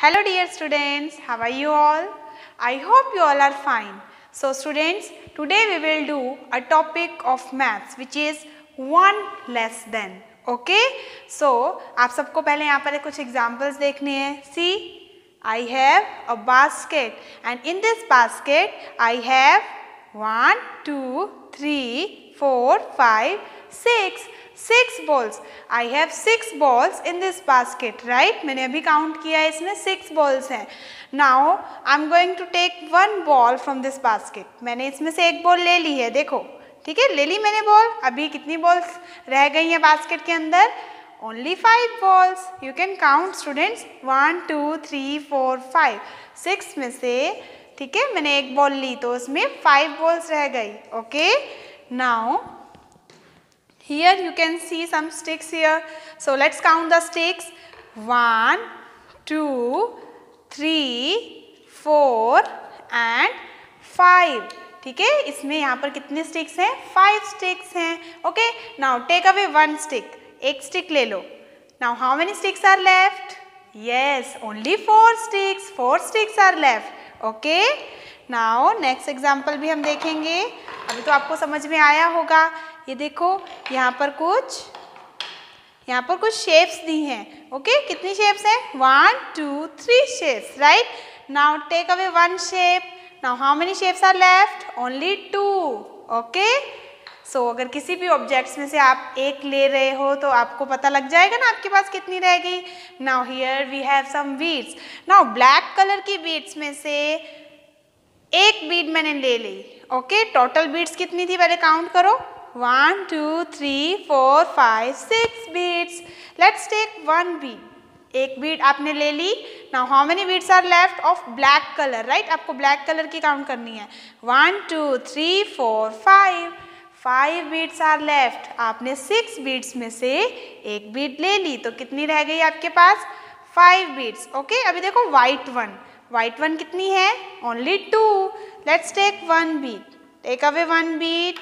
Hello dear students, how are you all? I hope you all are fine. So students, today we will do a topic of maths which is one less than. Okay? So आप सबको पहले यहाँ पर कुछ examples देखने हैं. See, I have a basket and in this basket I have 1, 2, 3, 4, 5, 6 balls. I have 6 balls in this basket, right? मैंने अभी काउंट किया है, इसमें 6 balls हैं. Now I'm going to take one ball from this basket. मैंने इसमें से एक बॉल ले ली है, देखो, ठीक है, ले ली मैंने बॉल. अभी कितनी बॉल्स रह गई हैं बास्केट के अंदर? Only 5 balls. You can count students. 1, 2, 3, 4, 5. 6 में से, ठीक है, मैंने एक बॉल ली तो उसमें 5 balls रह गई. Okay? Now here you can see some sticks here. So let's count the sticks. 1, 2, 3, 4 and 5. ठीक है, इसमें यहाँ पर कितने स्टिक्स हैं? 5 स्टिक्स हैं. Okay, now take away 1 stick. एक स्टिक ले लो. Now how many sticks are left? Yes, only 4 sticks. 4 sticks are left. Okay, now next example भी हम देखेंगे. अभी तो आपको समझ में आया होगा. ये देखो, यहाँ पर कुछ शेप्स दी हैं. ओके, कितनी शेप्स हैं? 1, 2, 3 shapes, right? Now take away 1 shape. Now how many shapes are left? Only 2. Okay, so अगर किसी भी ऑब्जेक्ट्स में से आप एक ले रहे हो तो आपको पता लग जाएगा ना आपके पास कितनी रह गई. Now here we have some beads. Now black colour की बीड्स में से एक बीड मैंने ले ली. ओके, टोटल बीड्स कितनी थी पहले काउंट करो. 1, 2, 3, 4, 5, 6 बीड्स. Let's take 1 Beed. एक बीड आपने ले ली. Now how many beads are left of black colour, right? आपको ब्लैक कलर की काउंट करनी है. 1, 2, 3, 4, 5. 5 बीड्स आर लेफ्ट. आपने 6 बीड्स में से एक बीड ले ली तो कितनी रह गई आपके पास? 5 बीड्स. ओके, अभी देखो व्हाइट वन. व्हाइट वन कितनी है? Only 2. Let's take 1 bead. Take away 1 bead.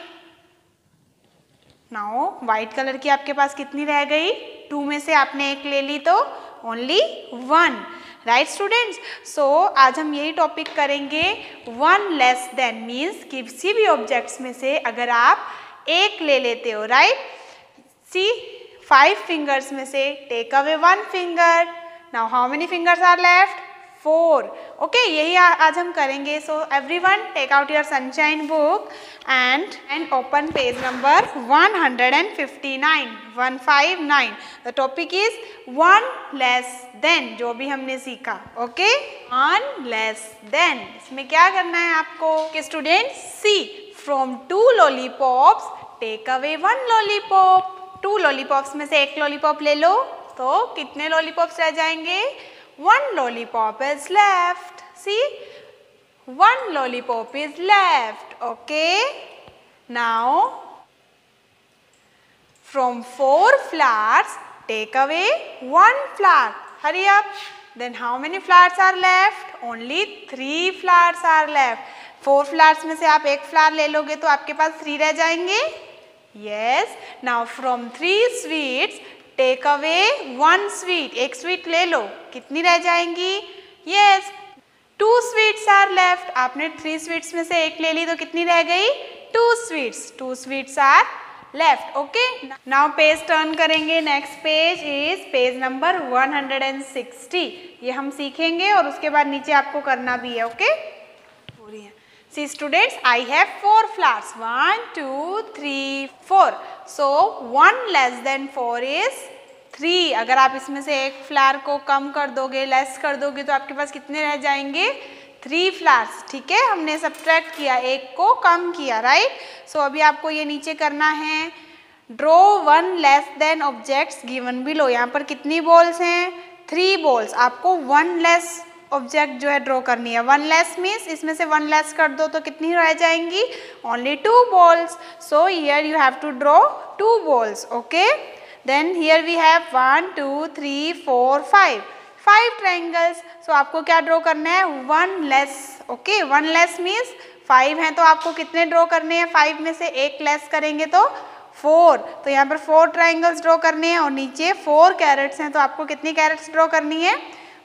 Now white colour की आपके पास कितनी रह गई? 2 में से आपने एक ले ली तो ओनली 1. Right students? सो आज हम यही टॉपिक करेंगे. 1 लेस देन मीन्स किसी भी ऑब्जेक्ट्स में से अगर आप एक ले लेते हो, राइट? सी, 5 फिंगर्स में से take away 1 finger. Now how many fingers are left? 4. Okay, यही आज हम करेंगे. So everyone take out your sunshine book and open page number 159. 159. The topic is 1 less than, जो भी हमने सीखा. Okay, 1 less than. इसमें क्या करना है आपको कि students, see, from 2 lollipops take away 1 lollipop. 2 lollipops में से एक लॉलीपॉप ले लो तो कितने लॉलीपॉप्स रह जाएंगे? 1 lollipop is left. See, 1 lollipop is left. Okay, now from 4 flowers take away 1 flower. Hurry up. Then how many flowers are left? Only 3 flowers are left. 4 flowers में से आप एक फ्लावर ले लोगे तो आपके पास 3 रह जाएंगे. Yes. Now from 3 sweets take away 1 sweet. एक स्वीट ले लो, कितनी रह जाएंगी? Yes, 2 sweets are left. आपने 3 स्वीट्स में से एक ले ली तो कितनी रह गई? 2 sweets. 2 sweets are left. Okay, now page turn करेंगे. Next page is page number 160. ये हम सीखेंगे और उसके बाद नीचे आपको करना भी है. ओके, हो रही है. See students, I have 4 flowers. 1, 2, 3, 4. So 1 less than 4 is 3. अगर आप इसमें से एक फ्लावर को कम कर दोगे, लेस कर दोगे तो आपके पास कितने रह जाएंगे? 3 फ्लावर्स. ठीक है, हमने सब्ट्रैक्ट किया, एक को कम किया, राइट? सो अभी आपको ये नीचे करना है. Draw 1 less than objects given below. यहाँ पर कितनी बॉल्स हैं? 3 बॉल्स. आपको 1 लेस ऑब्जेक्ट जो है ड्रॉ करनी है. 1 लेस मीन्स इसमें से 1 लेस कर दो तो कितनी रह जाएंगी? Only 2 balls. So here you have to draw 2 balls. Okay, then here we have 1, 2, 3, 4, 5 triangles. So आपको क्या ड्रॉ करना है? 1 लेस. ओके, 1 लेस मीन्स 5 हैं तो आपको कितने ड्रॉ करने हैं? 5 में से एक लेस करेंगे तो 4. तो यहाँ पर 4 ट्रायंगल्स ड्रॉ करने हैं और नीचे 4 कैरेट्स हैं तो आपको कितनी कैरेट्स ड्रॉ करनी है?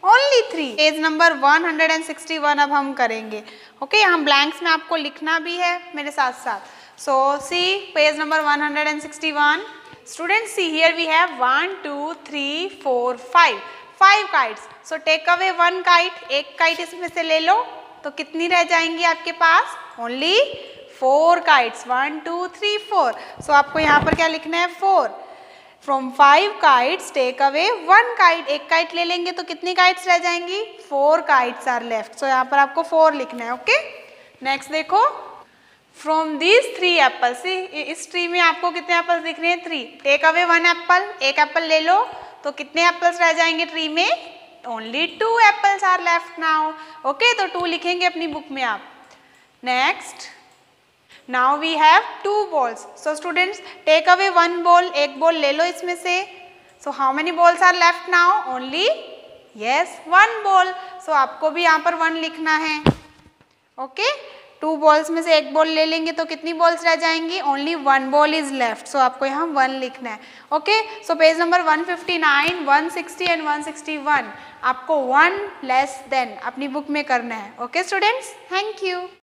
ओनली 3। पेज नंबर 161 अब हम करेंगे। ओके, यहाँ ब्लैंक्स में आपको लिखना भी है मेरे साथ साथ। So see page number 161। Students see here we have 1 2 3 4 5 kites। So take away 1 kite, एक काइट इसमें से ले लो तो कितनी रह जाएंगी आपके पास? Only 4 kites। 1 2 3 4। सो आपको यहाँ पर क्या लिखना है? 4। From 5 kites take away 1 kite, एक काइट ले लेंगे तो कितनी काइट्स रह जाएंगी? 4 kites आर लेफ्ट। सो यहाँ पर आपको 4 लिखना है। ओके, नेक्स्ट देखो, फ्रॉम दिस 3 एप्पल्स, इस ट्री में आपको कितने एप्पल्स दिख रहे हैं? 3। टेक अवे 1 एप्पल, एक एप्पल ले लो तो कितने एप्पल्स रह जाएंगे ट्री में? Only 2 apples are left now. Okay, तो 2 लिखेंगे अपनी बुक में आप। Next, now we have 2 balls। So students take away 1 ball, एक बॉल ले लो इसमें से। So how many balls are left now? Only yes 1 ball। So आपको भी यहाँ पर 1 लिखना है। ओके, 2 balls में से एक बॉल ले लेंगे तो कितनी बॉल्स रह जाएंगी? Only 1 ball is left. So आपको यहाँ 1 लिखना है। Okay, so page number 159, 160 and 161 आपको 1 लेस देन अपनी बुक में करना है। Okay students, thank you.